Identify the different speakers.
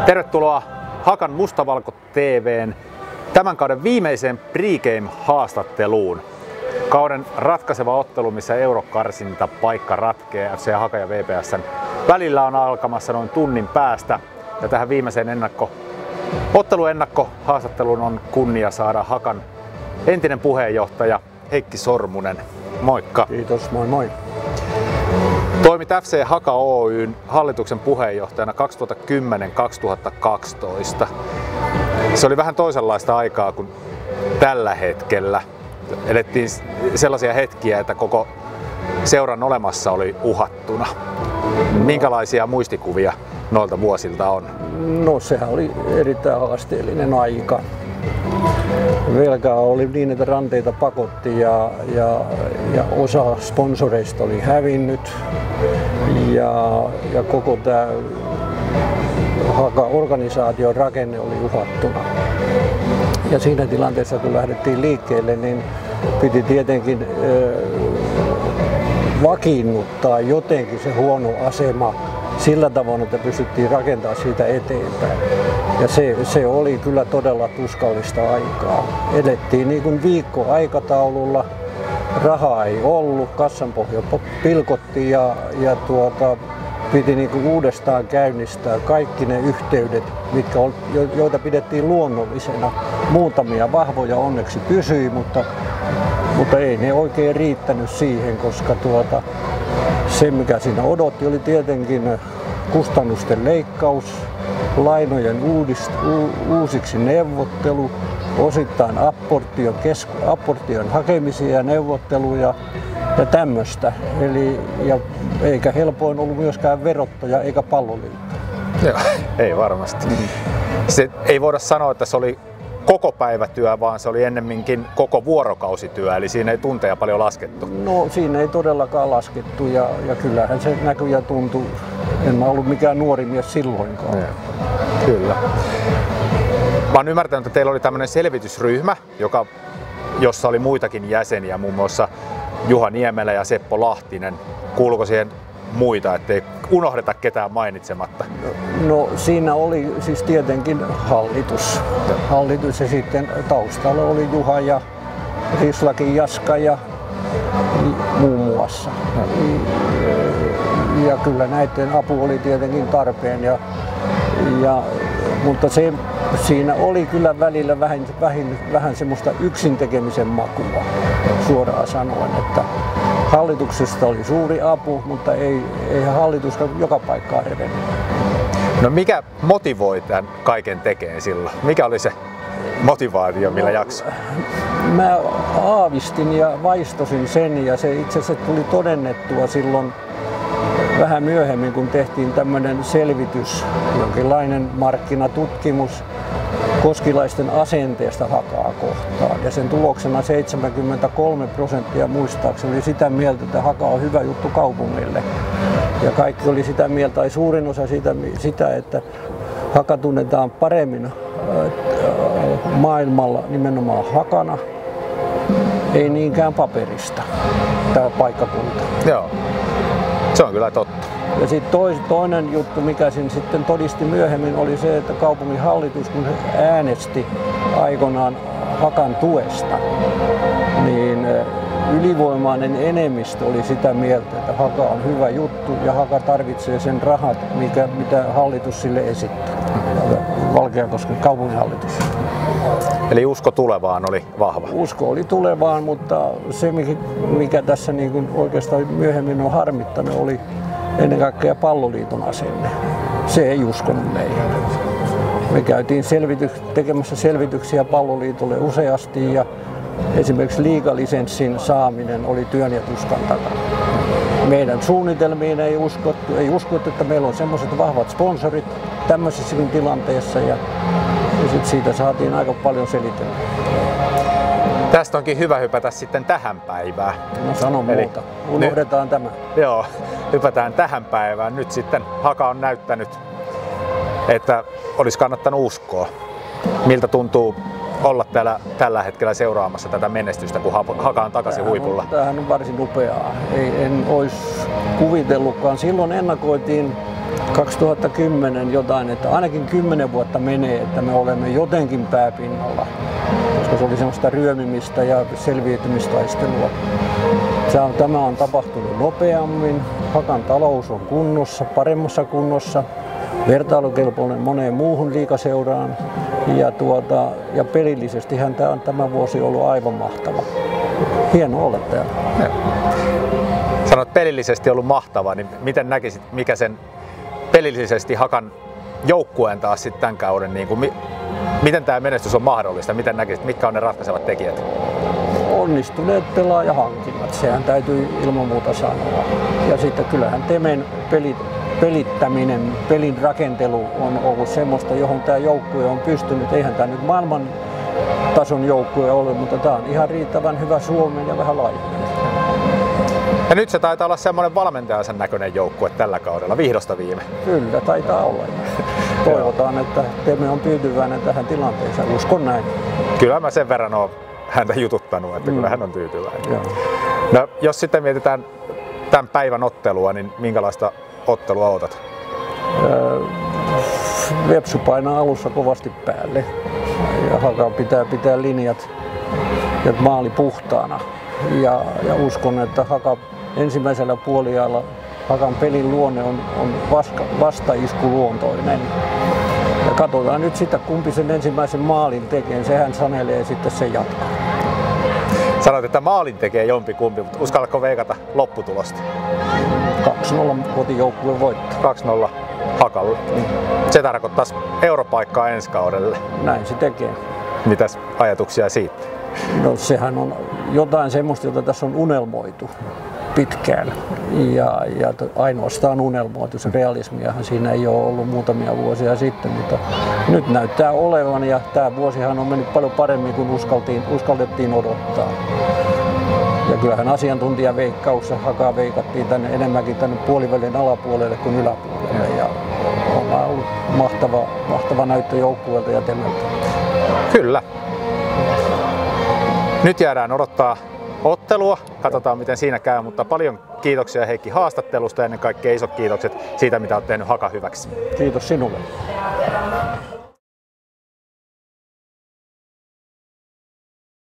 Speaker 1: Tervetuloa Hakan Mustavalko TV:n tämän kauden viimeiseen pregame-haastatteluun. Kauden ratkaiseva ottelu, missä eurokarsinta paikka ratkeaa FC Haka ja VPS:n välillä, on alkamassa noin tunnin päästä. Ja tähän viimeiseen otteluennakkohaastatteluun on kunnia saada Hakan entinen puheenjohtaja Heikki Sormunen. Moikka!
Speaker 2: Kiitos, moi moi!
Speaker 1: Toimit FC Haka Oyn hallituksen puheenjohtajana 2010-2012. Se oli vähän toisenlaista aikaa kuin tällä hetkellä. Elettiin sellaisia hetkiä, että koko seuran olemassa oli uhattuna. Minkälaisia muistikuvia noilta vuosilta on?
Speaker 2: No sehän oli erittäin haasteellinen aika. Velkaa oli niin, että ranteita pakotti ja osa sponsoreista oli hävinnyt ja koko tämä Haka-organisaation rakenne oli uhattuna. Ja siinä tilanteessa, kun lähdettiin liikkeelle, niin piti tietenkin vakiinnuttaa jotenkin se huono asema sillä tavoin, että pystyttiin rakentamaan siitä eteenpäin. Ja se oli kyllä todella tuskallista aikaa. Elettiin niin kuin viikkoaikataululla, rahaa ei ollut, kassanpohja pilkotti ja piti niin kuin uudestaan käynnistää kaikki ne yhteydet, joita pidettiin luonnollisena. Muutamia vahvoja onneksi pysyi, mutta ei ne oikein riittänyt siihen, koska se mikä siinä odotti oli tietenkin kustannusten leikkaus, lainojen uusiksi neuvottelu, osittain apportion hakemisia ja neuvotteluja ja tämmöistä. Eikä helpoin ollut myöskään verottaja eikä palloliitto.
Speaker 1: Joo, ei varmasti. Se ei voida sanoa, että se oli koko päivätyö, vaan se oli ennemminkin koko vuorokausityö, eli siinä ei tunteja paljon laskettu.
Speaker 2: No siinä ei todellakaan laskettu ja kyllähän se näkyi ja tuntui. En mä ollut mikään nuori mies silloinkaan.
Speaker 1: Ja, kyllä. Mä oon ymmärtänyt, että teillä oli tämmöinen selvitysryhmä, jossa oli muitakin jäseniä, muun muassa Juha Niemelä ja Seppo Lahtinen. Kuuluuko siihen muita, ettei unohdeta ketään mainitsematta?
Speaker 2: No siinä oli siis tietenkin hallitus ja sitten taustalla oli Juha ja Rislakin Jaska ja muun muassa. Ja kyllä näiden apu oli tietenkin tarpeen, mutta siinä oli kyllä välillä vähän semmoista yksin tekemisen makua, suoraan sanoen, että hallituksesta oli suuri apu, mutta eihän hallitus joka paikkaan revennyt.
Speaker 1: No mikä motivoi tämän kaiken tekemään silloin? Mikä oli se motivaatio, millä jaksoi?
Speaker 2: Mä aavistin ja vaistosin sen ja se itse asiassa tuli todennettua silloin vähän myöhemmin, kun tehtiin tämmöinen selvitys, jonkinlainen markkinatutkimus koskilaisten asenteesta Hakaa kohtaan. Ja sen tuloksena 73% muistaakseni oli sitä mieltä, että Haka on hyvä juttu kaupungille. Ja kaikki oli sitä mieltä, tai suurin osa sitä, että Haka tunnetaan paremmin maailmalla nimenomaan Hakana, ei niinkään paperista, tämä paikkakunta.
Speaker 1: Joo, se on kyllä totta.
Speaker 2: Ja sitten toinen juttu, mikä sen sitten todisti myöhemmin, oli se, että kaupungin hallitus, kun he äänesti aikoinaan Hakan tuesta, niin ylivoimainen enemmistö oli sitä mieltä, että Haka on hyvä juttu ja Haka tarvitsee sen rahat, mitä hallitus sille esittää. Valkeakosken kaupunginhallitus.
Speaker 1: Eli usko tulevaan oli vahva?
Speaker 2: Usko oli tulevaan, mutta se mikä tässä niin kuin oikeastaan myöhemmin on harmittanut oli ennen kaikkea palloliiton asenne. Se ei uskonut meihin. Me käytiin tekemässä selvityksiä palloliitolle useasti ja esimerkiksi liigalisenssin saaminen oli työn ja tuskan takana. Meidän suunnitelmiin ei uskottu, että meillä on semmoiset vahvat sponsorit tämmöisessäkin tilanteessa ja siitä saatiin aika paljon selitellä.
Speaker 1: Tästä onkin hyvä hypätä sitten tähän päivään.
Speaker 2: No sano muuta. Unohdetaan tämä.
Speaker 1: Joo, hypätään tähän päivään. Nyt sitten Haka on näyttänyt, että olisi kannattanut uskoa. Miltä tuntuu olla tällä hetkellä seuraamassa tätä menestystä, kun Haka on takaisin huipulla?
Speaker 2: Tämähän on varsin upeaa. En olisi kuvitellutkaan. Silloin ennakoitiin 2010 jotain, että ainakin 10 vuotta menee, että me olemme jotenkin pääpinnalla, koska se oli semmoista ryömimistä ja selviytymistaistelua. Tämä on tapahtunut nopeammin, Hakan talous on kunnossa, paremmassa kunnossa, vertailukelpoinen moneen muuhun liigaseuraan ja pelillisestihän tämä vuosi ollut aivan mahtava. Hieno olla täällä.
Speaker 1: Sanoit pelillisesti ollut mahtava, niin miten näkisit, mikä sen pelillisesti Hakan joukkueen taas sitten tämän kauden, niin kuin, miten tämä menestys on mahdollista, miten näkisit, mitkä on ne ratkaisevat tekijät?
Speaker 2: Onnistuneet pelaajahankinnat, sehän täytyy ilman muuta sanoa. Ja sitten kyllähän Temen pelittäminen, pelin rakentelu on ollut semmoista, johon tämä joukkue on pystynyt. Eihän tämä nyt maailman tason joukkue ole, mutta tämä on ihan riittävän hyvä Suomen ja vähän laajemmin.
Speaker 1: Ja nyt se taitaa olla semmoinen valmentajansa näköinen joukkue tällä kaudella, vihdosta viime.
Speaker 2: Kyllä, taitaa olla. Toivotaan, että Teme on tyytyväinen tähän tilanteeseen. Uskon näin.
Speaker 1: Kyllä mä sen verran olen häntä jututtanut, että kyllä hän on tyytyväinen. Joo. No, jos sitten mietitään tämän päivän ottelua, niin minkälaista ottelua odotat?
Speaker 2: Vepsu painaa alussa kovasti päälle ja Haka pitää linjat ja maali puhtaana. Ja uskon, että Haka ensimmäisellä puoliajalla Hakan pelin luonne on vastaiskuluontoinen. Ja katsotaan nyt sitä, kumpi sen ensimmäisen maalin tekee, sehän sanelee sitten sen jatkoa.
Speaker 1: Sanoit, että maalin tekee jompikumpi, mutta uskallatko veikata lopputulosta?
Speaker 2: 2-0 kotijoukkue voittaa.
Speaker 1: 2-0 Hakalle. Se tarkoittaisi europaikkaa ensi kaudelle.
Speaker 2: Näin se tekee.
Speaker 1: Mitäs ajatuksia siitä?
Speaker 2: No sehän on jotain semmoista, jota tässä on unelmoitu pitkään ja ainoastaan unelmoitu. Se realismiahan siinä ei ole ollut muutamia vuosia sitten, mutta nyt näyttää olevan ja tämä vuosihan on mennyt paljon paremmin kuin uskallettiin odottaa. Ja kyllähän asiantuntijaveikkaus Hakaa veikattiin enemmänkin tänne puolivälin alapuolelle kuin yläpuolelle ja on ollut mahtava näyttö joukkueelta ja Temeltä.
Speaker 1: Kyllä. Nyt jäädään odottaa ottelua, katsotaan miten siinä käy, mutta paljon kiitoksia Heikki haastattelusta ja ennen kaikkea isot kiitokset siitä, mitä olet tehnyt Hakan hyväksi.
Speaker 2: Kiitos sinulle.